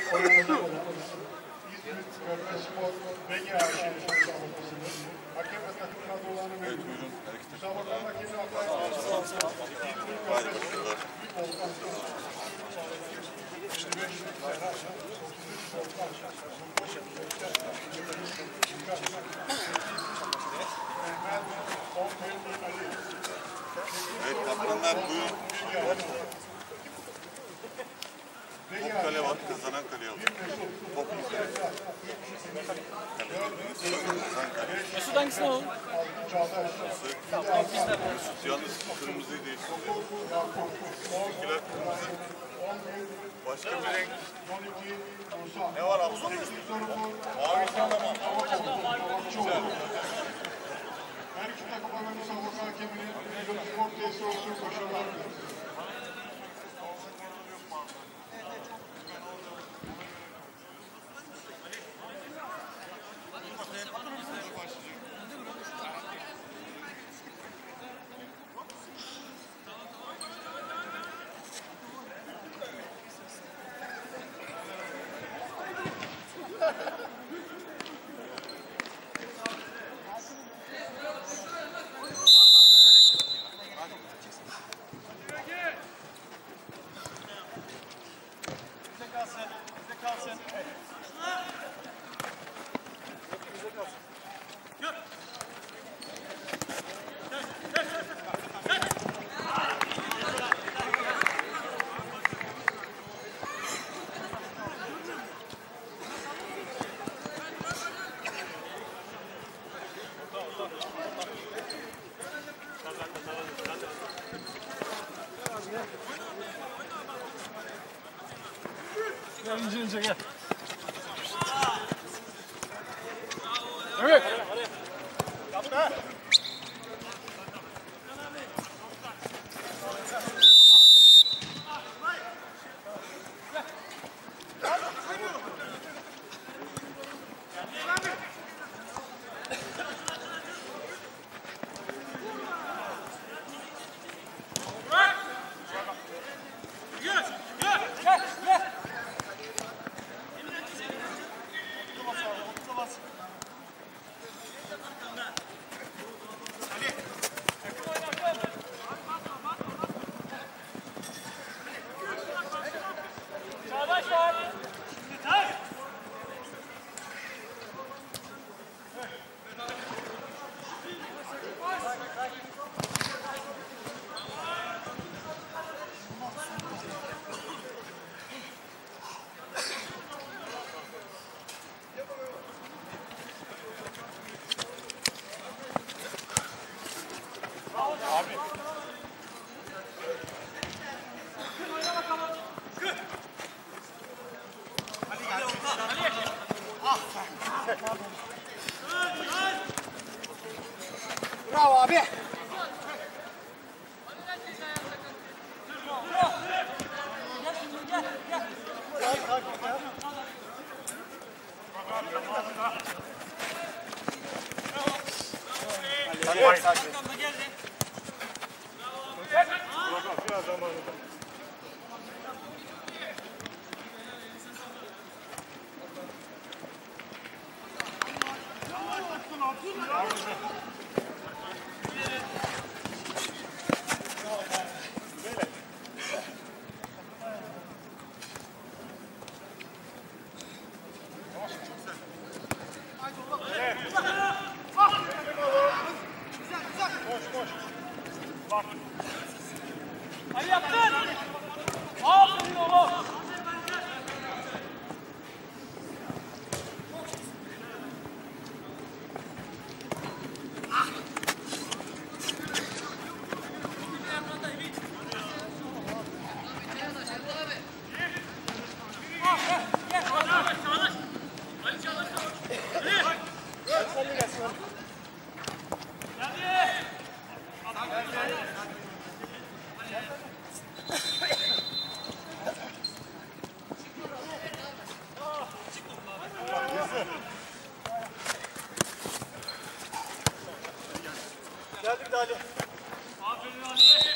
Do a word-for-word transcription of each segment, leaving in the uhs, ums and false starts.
oynanacak olan İzmir Körfez Spor Begi Ayşe'nin müsabakasıdır. Hakem ve takım kadrolarını veriyoruz. Müsabakanın hakemi Hatay İzmir Körfez Spor Volkan yirmi beş Serhat, otuz üç Volkan Evet kaptanlar buyurun. Top kale var, kazanan kaleye alıyor. Top kale. Kazan kale. Mesut hangisine alalım? Mesut yalnız kırmızıyı değiştirdi. Bizimkiler kırmızı. Başka bir renk. Ne var abi? Mavi tamam. Güzel. Her iki takımına müsabaka hakeminin spor tesisi olsun başarılar dileriz. Gel ince ince gel. Evet. Bravo abi. Hadi. Biraz zamanında. Ali yaptın. Aferin oğlum. Geldi bir daha Ali. Aferin Ali.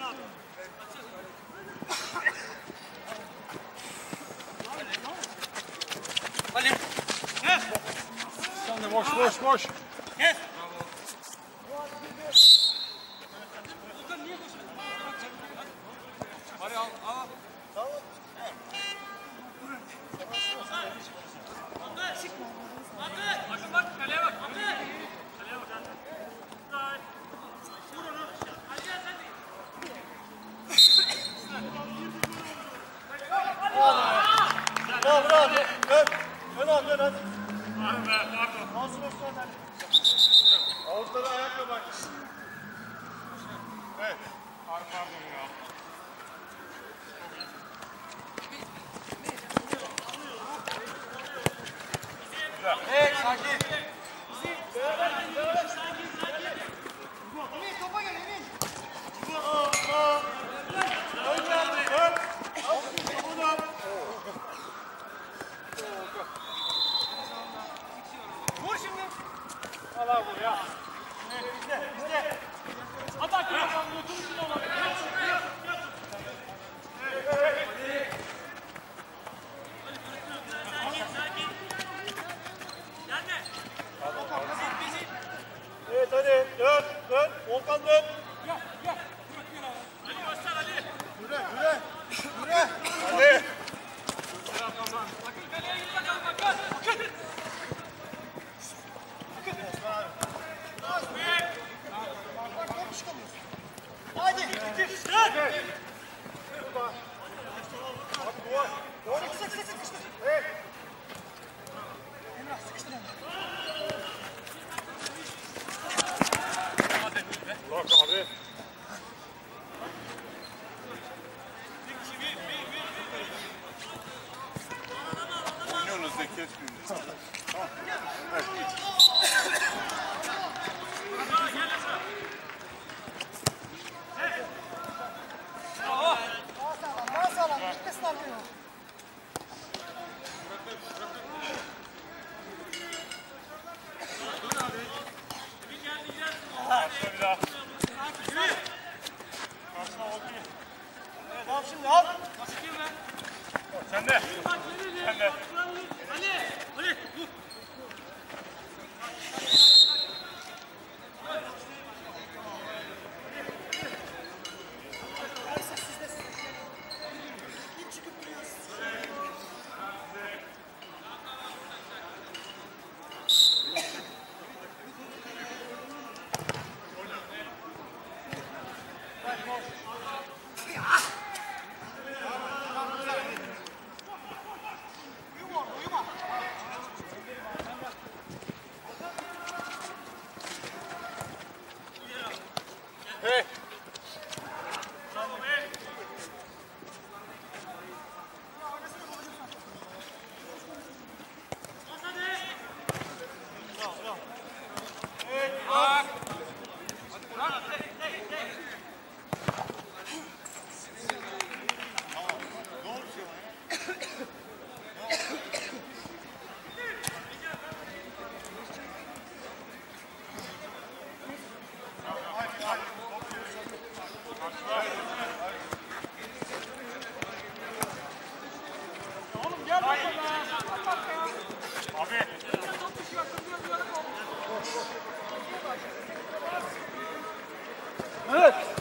Ali. Gel. Sen de boş boş boş. Gel. Hadi al al. Bakın bak kaleye bak. Kaleye bak. Vur onu. Hadi gel sen de. Bravo bravo. Dön. Dön abi dön hadi. Abi be pardon. Nasıl olsun hadi. Avuzlara ayakla bak. Evet. Abi pardon ya. Evet sakin. Emin topa gel Emin. Vur şimdi. Allah vur ya. Bizde bizde. Hadi hakim bakalım götürürsün onu. Evet hadi dön dön. Volkan dön. Gel gel. Ali göster Ali. Yürü yürü. Yürü. Hadi. Bakın kaleye git bakalım bakın. Bakın. Hadi. Gel. Hadi duvar. Duvar. Sıkıştır sıkıştır sıkıştır. Evet. Emrah sıkıştır onu. Bak abi. Oynuyorsunuz Zeki Etkin. Daha sağlam daha sağlam. Gitmesin arkaya. Başla bir daha. Karşına okey. Evet al şimdi al. Sen de. Sen de. Ali. Ali. Dur. Uyuma orada uyuma. Hey. Oğlum gel bakalım. Abi. Evet.